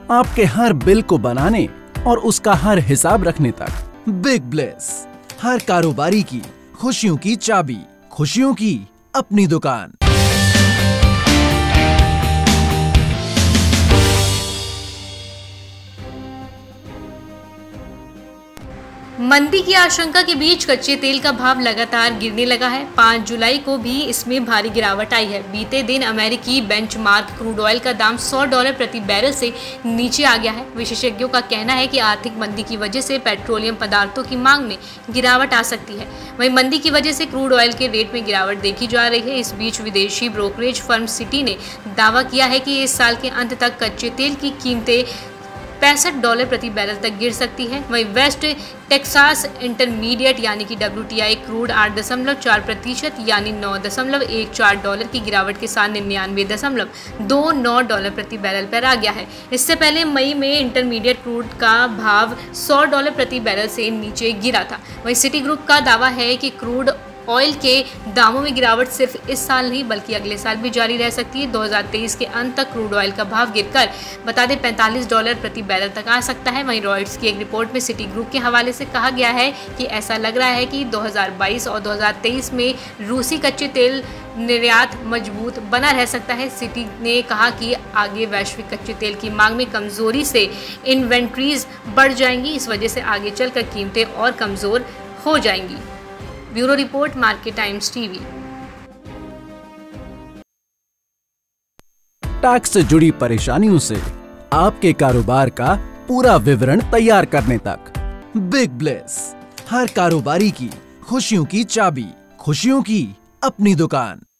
आपके हर बिल को बनाने और उसका हर हिसाब रखने तक। बिग ब्लेस, हर कारोबारी की खुशियों की चाबी, खुशियों की अपनी दुकान। मंदी की आशंका के बीच कच्चे तेल का भाव लगातार गिरने लगा है। 5 जुलाई को भी इसमें भारी गिरावट आई है। बीते दिन अमेरिकी बेंचमार्क क्रूड ऑयल का दाम $100 प्रति बैरल से नीचे आ गया है। विशेषज्ञों का कहना है कि आर्थिक मंदी की वजह से पेट्रोलियम पदार्थों की मांग में गिरावट आ सकती है। वहीं मंदी की वजह से क्रूड ऑयल के रेट में गिरावट देखी जा रही है। इस बीच विदेशी ब्रोकरेज फर्म सिटी ने दावा किया है कि इस साल के अंत तक कच्चे तेल की कीमतें $65 प्रति बैरल तक गिर सकती है। वहीं वेस्ट टेक्सास इंटरमीडिएट यानी कि WTI क्रूड 8.4% यानी $9.14 की गिरावट के साथ $99.29 प्रति बैरल पर आ गया है। इससे पहले मई में इंटरमीडिएट क्रूड का भाव $100 प्रति बैरल से नीचे गिरा था। वहीं सिटी ग्रुप का दावा है कि क्रूड ऑयल के दामों में गिरावट सिर्फ इस साल नहीं बल्कि अगले साल भी जारी रह सकती है। 2023 के अंत तक क्रूड ऑयल का भाव गिरकर बता दें $45 प्रति बैरल तक आ सकता है। वहीं रॉयटर्स की एक रिपोर्ट में सिटी ग्रुप के हवाले से कहा गया है कि ऐसा लग रहा है कि 2022 और 2023 में रूसी कच्चे तेल निर्यात मजबूत बना रह सकता है। सिटी ने कहा कि आगे वैश्विक कच्चे तेल की मांग में कमजोरी से इन्वेंट्रीज बढ़ जाएंगी। इस वजह से आगे चलकर कीमतें और कमजोर हो जाएंगी। Bureau report, market times TV. Tax से जुड़ी परेशानियों से आपके कारोबार का पूरा विवरण तैयार करने तक। बिग ब्लेस, हर कारोबारी की खुशियों की चाबी, खुशियों की अपनी दुकान।